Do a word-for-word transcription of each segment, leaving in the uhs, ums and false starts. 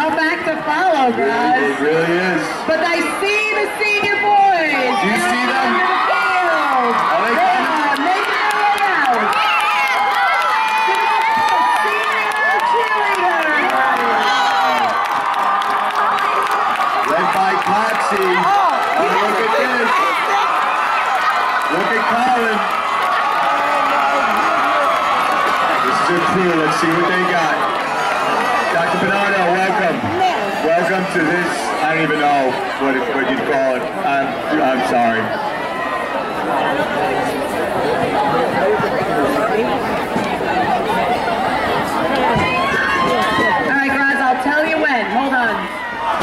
tough act to follow, guys. It really is. But I see the senior boys. Do you see them? On the field. Are they They are making their way out. Give it up for the senior cheerleaders. Led by Coxie. Oh, Oh, look at this. Look at Colin. This is a crew. Let's see what they got. Doctor Bernardo, welcome. Welcome to this. I don't even know what, it, what you'd call it. I'm, I'm sorry. All right, guys, I'll tell you when. Hold on.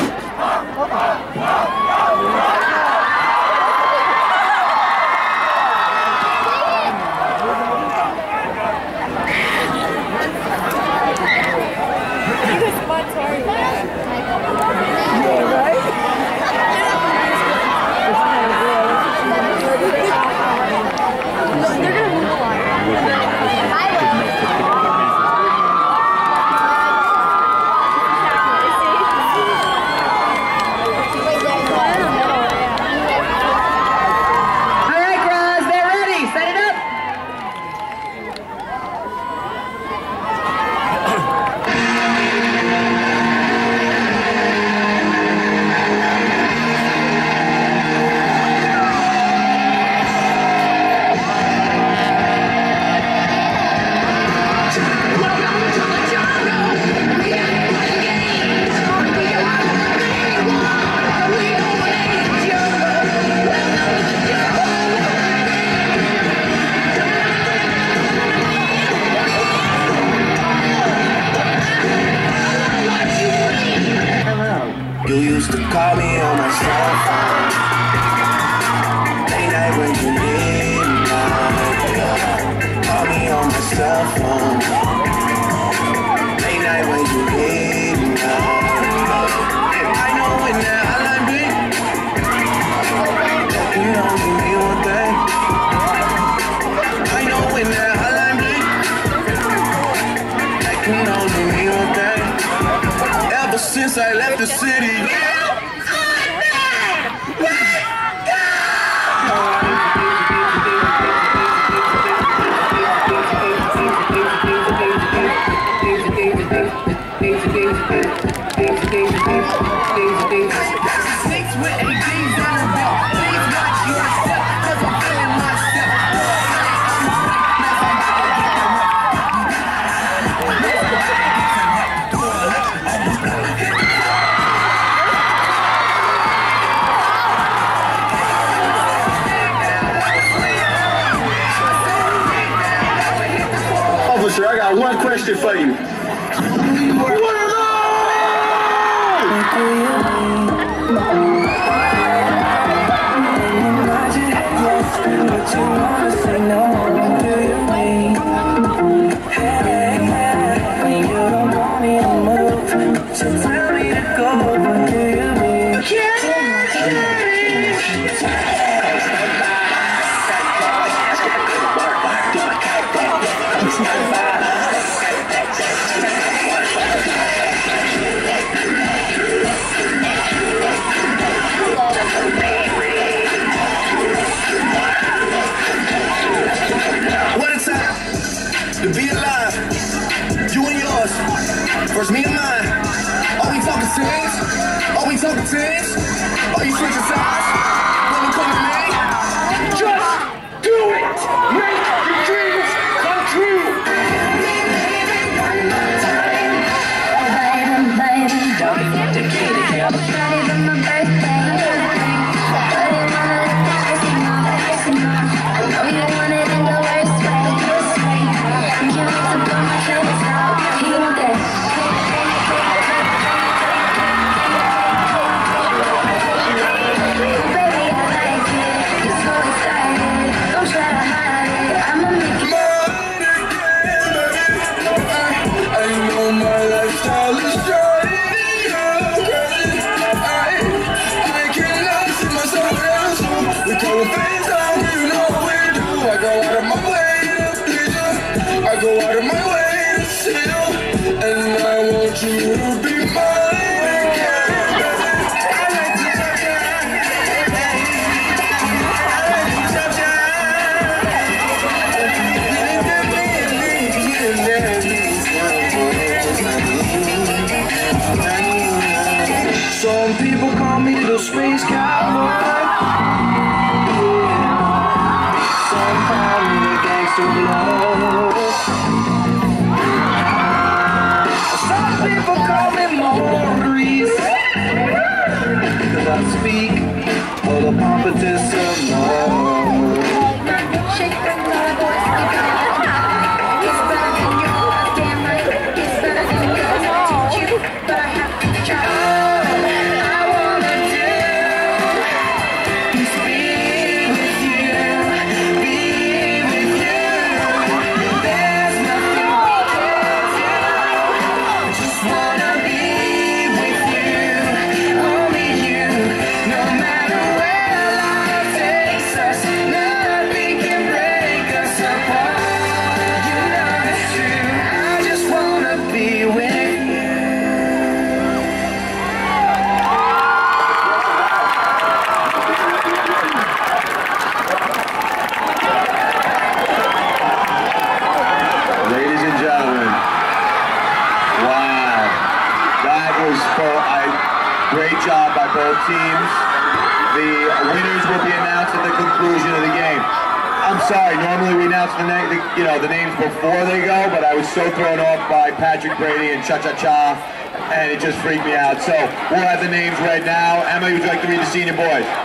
You used to call me on my cell phone. Late night when you need me now. Call me on my cell phone. Late night when you need me now. I know when that hotline bling, that can only mean one thing. I know when that hotline bling, that can only mean one thing. Ever since I left the city, Officer, I got one question for you. What are first me and mine. Are we talking things? Are we talking things? Are you switching sides? When you come to me? Just do it! Make your dreams come true! Go out of my way to see you, and I want you to be mine. Some people call me the space cowboy. Some call me the gangster blood. Some people call me Maurice, 'cause I speak of the pompous of love. Shake that love, boy, sleep on it. It's better than yours, damn right. It's better than yours. I teach you, but I have to try. All I wanna do is be with you, be with you. There's nothing we can't do. I just wanna be with you, only you. No matter where life takes us, nothing can break us apart. You know it's true. I just wanna be with you. Ladies and gentlemen, wow, that was for a great job by both teams. The winners will be announced at the conclusion of the game. I'm sorry, normally we announce the, na the you know the names before they go, but I was so thrown off by Patrick Brady and Cha Cha Cha, and it just freaked me out. So we'll have the names right now. Emma, would you like to read the senior boys?